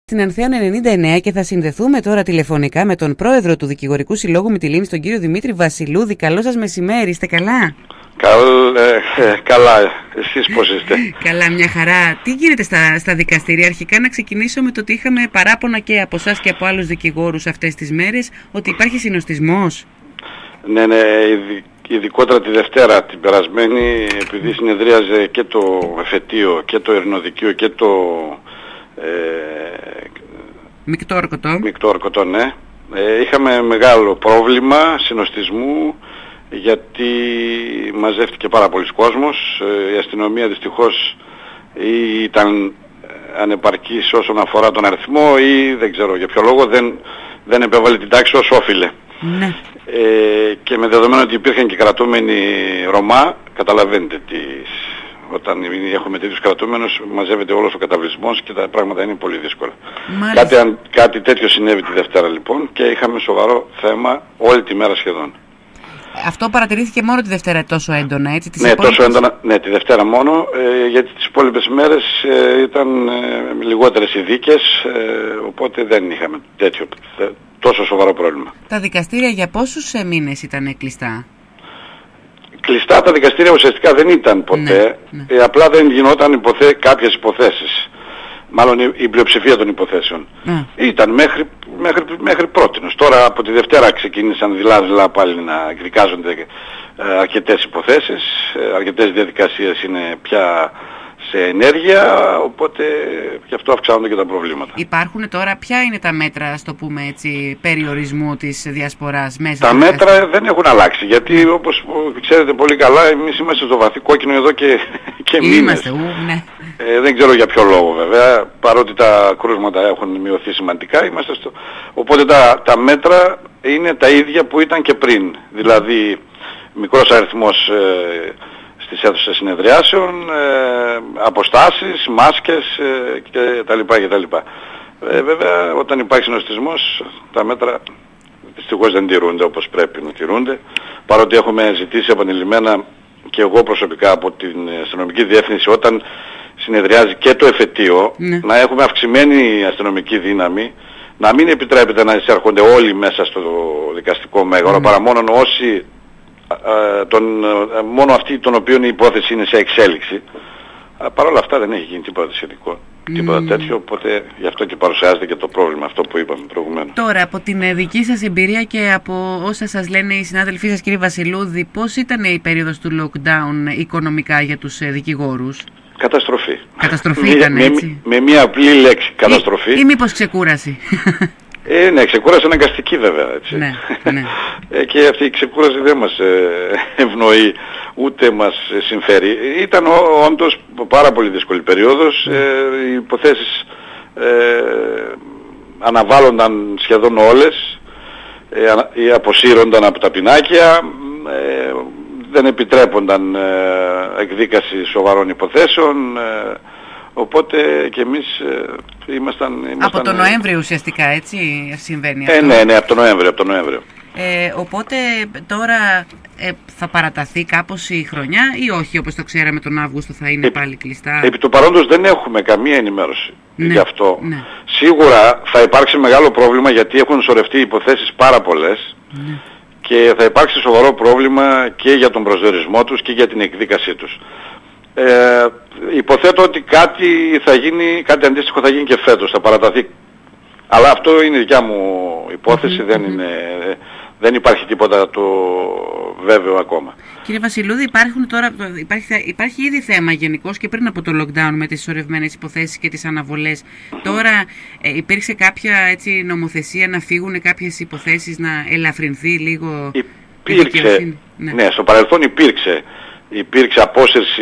Στην Ανθέων 99 και θα συνδεθούμε τώρα τηλεφωνικά με τον πρόεδρο του Δικηγορικού Συλλόγου Μυτιλήνης, τον κύριο Δημήτρη Βασιλούδη. Καλό σας μεσημέρι, είστε καλά? Καλά, εσείς πώς είστε? Καλά, μια χαρά. Τι γίνεται στα δικαστήρια? Αρχικά να ξεκινήσω με το ότι είχαμε παράπονα και από εσάς και από άλλους δικηγόρους αυτές τις μέρες ότι υπάρχει συνοστισμός. Ναι, ειδικότερα τη Δευτέρα την περασμένη, επειδή συνεδρίαζε και το εφετείο και το ειρηνοδικείο και το μεικτό ορκωτό, ναι. Είχαμε μεγάλο πρόβλημα συνοστισμού, γιατί μαζεύτηκε πάρα πολλοί κόσμος. Η αστυνομία δυστυχώς ή ήταν ανεπαρκής όσον αφορά τον αριθμό ή δεν ξέρω για ποιο λόγο δεν επέβαλε την τάξη όσο όφιλε. Ναι. Και με δεδομένο ότι υπήρχαν και κρατούμενοι Ρωμά, καταλαβαίνετε όταν έχουμε τέτοιους κρατούμενους μαζεύεται όλος ο καταβλισμός και τα πράγματα είναι πολύ δύσκολα. Κάτι τέτοιο συνέβη τη Δευτέρα λοιπόν και είχαμε σοβαρό θέμα όλη τη μέρα σχεδόν. Αυτό παρατηρήθηκε μόνο τη Δευτέρα τόσο έντονα, έτσι? Ναι, τόσο έντονα, ναι, τη Δευτέρα μόνο, γιατί τις υπόλοιπες μέρες ήταν λιγότερες οι δίκες, οπότε δεν είχαμε τόσο σοβαρό πρόβλημα. Τα δικαστήρια για πόσους μήνες ήταν κλειστά? Κλειστά τα δικαστήρια ουσιαστικά δεν ήταν ποτέ, ναι. Απλά δεν γινόταν κάποιες υποθέσεις. Μάλλον η πλειοψηφία των υποθέσεων. Ήταν μέχρι πρότινος. Τώρα από τη Δευτέρα ξεκίνησαν δειλά πάλι να εκδικάζονται αρκετές υποθέσεις, αρκετές διαδικασίες είναι πια σε ενέργεια, οπότε γι' αυτό αυξάνονται και τα προβλήματα. Υπάρχουν τώρα, ποια είναι τα μέτρα, ας το πούμε έτσι, περιορισμού της διασποράς μέσα? Τα μέτρα δεν έχουν αλλάξει, γιατί όπως ξέρετε πολύ καλά, εμείς είμαστε στο βαθύ κόκκινο εδώ και μήνες. Ναι. Δεν ξέρω για ποιο λόγο βέβαια, παρότι τα κρούσματα έχουν μειωθεί σημαντικά, οπότε τα μέτρα είναι τα ίδια που ήταν και πριν. Δηλαδή μικρός αριθμός στις αίθουσες συνεδριάσεων, αποστάσεις, μάσκες κτλ. Βέβαια όταν υπάρχει συνοστισμός τα μέτρα δυστυχώς δεν τηρούνται όπως πρέπει να τηρούνται, παρότι έχουμε ζητήσει επανειλημμένα και εγώ προσωπικά από την αστυνομική διεύθυνση όταν συνεδριάζει και το εφετείο, να έχουμε αυξημένη αστυνομική δύναμη, να μην επιτρέπεται να εισέρχονται όλοι μέσα στο δικαστικό μέγαρο, παρά μόνο αυτοί των οποίων η υπόθεση είναι σε εξέλιξη. Παρ' όλα αυτά δεν έχει γίνει τίποτα σχετικό, τίποτα τέτοιο, οπότε γι' αυτό και παρουσιάζεται και το πρόβλημα αυτό που είπαμε προηγουμένως. Τώρα, από την δική σας εμπειρία και από όσα σας λένε οι συνάδελφοί σας, κύριε Βασιλούδη, πώς ήταν η περίοδος του lockdown οικονομικά για τους δικηγόρους? Καταστροφή. Καταστροφή ήταν, έτσι? Με μία απλή λέξη, καταστροφή. Ή μήπως ξεκούραση? Ναι, ξεκούραση αναγκαστική βέβαια, έτσι. Ναι. Και αυτή η ξεκούραση δεν μας ευνοεί, ούτε μας συμφέρει. Ήταν όντως πάρα πολύ δύσκολη περίοδος. Οι υποθέσεις αναβάλλονταν σχεδόν όλες, ή αποσύρονταν από τα πινάκια, δεν επιτρέπονταν εκδίκαση σοβαρών υποθέσεων. Οπότε και εμείς ήμασταν... Από τον Νοέμβριο ουσιαστικά, έτσι συμβαίνει αυτό? Ναι, από τον Νοέμβριο. Οπότε τώρα θα παραταθεί κάπως η χρονιά ή όχι, όπως το ξέραμε τον Αύγουστο θα είναι πάλι κλειστά? Επί του παρόντος δεν έχουμε καμία ενημέρωση γι' αυτό. Ναι. Σίγουρα θα υπάρξει μεγάλο πρόβλημα γιατί έχουν σωρευτεί υποθέσεις πάρα πολλές, και θα υπάρξει σοβαρό πρόβλημα και για τον προσδιορισμό τους και για την εκδίκασή τους. Υποθέτω ότι κάτι αντίστοιχο θα γίνει και φέτος, θα παραταθεί. Αλλά αυτό είναι δικιά μου υπόθεση, δεν υπάρχει τίποτα το βέβαιο ακόμα. Κύριε Βασιλούδη, υπάρχει ήδη θέμα γενικώς και πριν από το lockdown με τις σωρευμένες υποθέσεις και τις αναβολές. Τώρα υπήρξε κάποια νομοθεσία να φύγουν κάποιες υποθέσεις, να ελαφρυνθεί λίγο? Υπήρξε, ναι, στο παρελθόν υπήρξε απόσυρση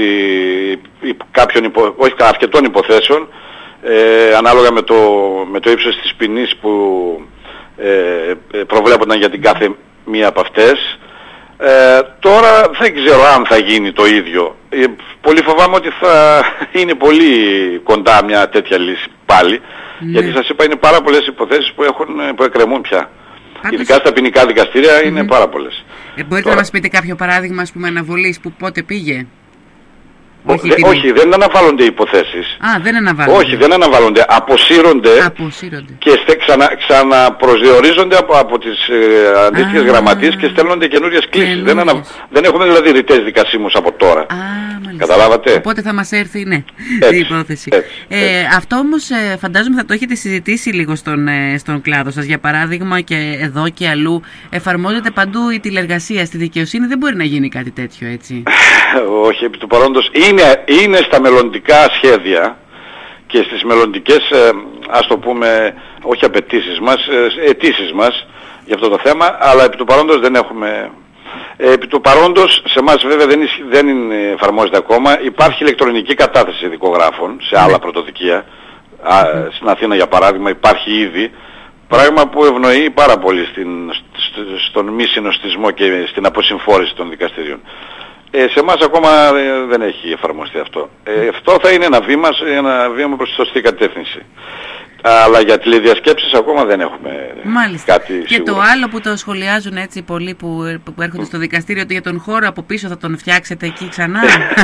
αρκετών υποθέσεων, ανάλογα με το ύψος της ποινής που προβλέπονταν για την κάθε μία από αυτές. Τώρα δεν ξέρω αν θα γίνει το ίδιο. Πολύ φοβάμαι ότι θα είναι πολύ κοντά μια τέτοια λύση πάλι, γιατί σας είπα είναι πάρα πολλές υποθέσεις που εκκρεμούν πια. Ειδικά στα ποινικά δικαστήρια είναι πάρα πολλές. Μπορείτε να μας πείτε κάποιο παράδειγμα, αναβολής που πότε πήγε? Όχι, δεν αναβάλλονται οι υποθέσεις. Α, δεν αναβάλλονται. Όχι, δεν αναβάλλονται. Αποσύρονται. Και ξαναπροσδιορίζονται από τις αντίστοιχες γραμματείες και στέλνονται καινούριες κλήσεις. Δεν έχουμε δηλαδή ρητές δικασίμους από τώρα. Καταλάβατε. Οπότε θα μας έρθει, ναι, η υπόθεση. Αυτό όμως φαντάζομαι θα το έχετε συζητήσει λίγο στον κλάδο σας. Για παράδειγμα, και εδώ και αλλού εφαρμόζεται παντού η τηλεργασία. Στη δικαιοσύνη δεν μπορεί να γίνει κάτι τέτοιο, έτσι? Όχι, επί του παρόντος είναι στα μελλοντικά σχέδια και στις μελλοντικές, ας το πούμε, όχι απαιτήσεις μας, αιτήσεις μας για αυτό το θέμα, αλλά επί του παρόντος δεν έχουμε. Επί του παρόντος σε εμάς βέβαια δεν εφαρμόζεται ακόμα. Υπάρχει ηλεκτρονική κατάθεση δικογράφων σε άλλα πρωτοδικεία. Στην Αθήνα για παράδειγμα υπάρχει ήδη, πράγμα που ευνοεί πάρα πολύ στον μη συνοστισμό και στην αποσυμφόρηση των δικαστηρίων. Σε εμάς ακόμα δεν έχει εφαρμοστεί αυτό. Αυτό θα είναι ένα βήμα προς τη σωστή κατεύθυνση. Αλλά για τηλεδιασκέψεις ακόμα δεν έχουμε κάτι σίγουρο. Και το άλλο που το σχολιάζουν έτσι πολλοί που έρχονται στο δικαστήριο, ότι για τον χώρο από πίσω θα τον φτιάξετε εκεί ξανά.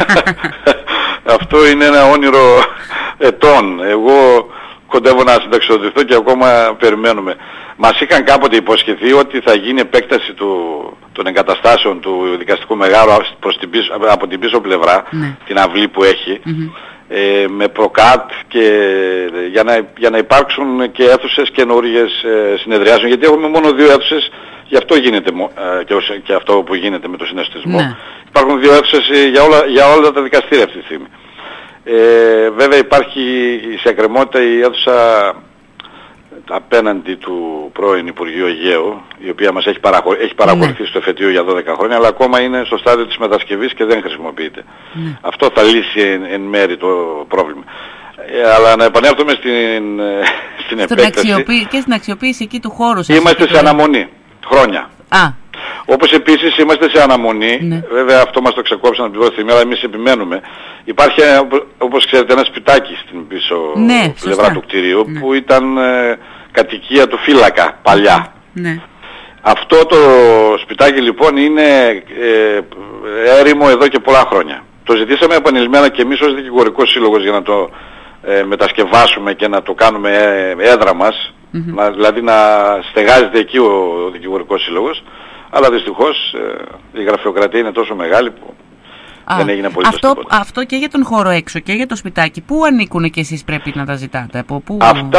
Αυτό είναι ένα όνειρο ετών. Εγώ κοντεύω να συνταξιοδοτηθώ και ακόμα περιμένουμε. Μας είχαν κάποτε υποσχεθεί ότι θα γίνει επέκταση των εγκαταστάσεων του δικαστικού μεγάρου από την πίσω πλευρά, την αυλή που έχει, με προκάτ και για να υπάρξουν και αίθουσες καινούργιες συνεδριάσεων, γιατί έχουμε μόνο 2 αίθουσες, γι' αυτό γίνεται και αυτό που γίνεται με το συναισθησμό. Υπάρχουν 2 αίθουσες για όλα τα δικαστήρια αυτή τη στιγμή. Βέβαια υπάρχει σε εκκρεμότητα η αίθουσα απέναντι του πρώην Υπουργείου Αιγαίου, η οποία μας έχει παραχωρηθεί στο εφετείο για 12 χρόνια, αλλά ακόμα είναι στο στάδιο της μετασκευής και δεν χρησιμοποιείται. Αυτό θα λύσει εν μέρη το πρόβλημα. Αλλά να επανέλθουμε στην επέκταση. Και στην αξιοποίηση εκεί του χώρου σας. Είμαστε σε αναμονή χρόνια. Όπως επίσης είμαστε σε αναμονή, βέβαια αυτό μας το ξεκόψαν από την πρώτη στιγμή, αλλά εμείς επιμένουμε. Υπάρχει, όπως ξέρετε, ένα σπιτάκι στην πίσω πλευρά του κτηρίου, που ήταν κατοικία του φύλακα παλιά. Αυτό το σπιτάκι λοιπόν είναι έρημο εδώ και πολλά χρόνια. Το ζητήσαμε επανειλημμένα και εμείς ως δικηγορικός σύλλογος για να το μετασκευάσουμε και να το κάνουμε έδρα μας, δηλαδή να στεγάζεται εκεί ο δικηγορικός σύλλογος. Αλλά δυστυχώς η γραφειοκρατία είναι τόσο μεγάλη που δεν έγινε απολύτως τίποτα. Αυτό και για τον χώρο έξω και για το σπιτάκι. Πού ανήκουν και εσείς πρέπει να τα ζητάτε? Από πού? Αυτά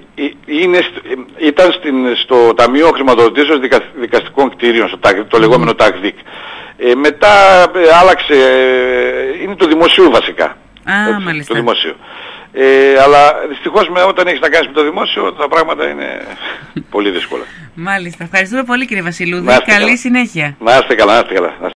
ήταν στο Ταμείο Χρηματοδοτήσεως Δικαστικών Κτηρίων, το λεγόμενο ΤΑΚΔΙΚ. Μετά άλλαξε, είναι το δημοσίου βασικά. Μάλιστα. Το δημοσίου. Αλλά δυστυχώς όταν έχεις να κάνεις με το δημόσιο τα πράγματα είναι πολύ δύσκολα. Μάλιστα. Ευχαριστούμε πολύ κύριε Βασιλούδη. Καλή συνέχεια. Να είστε καλά.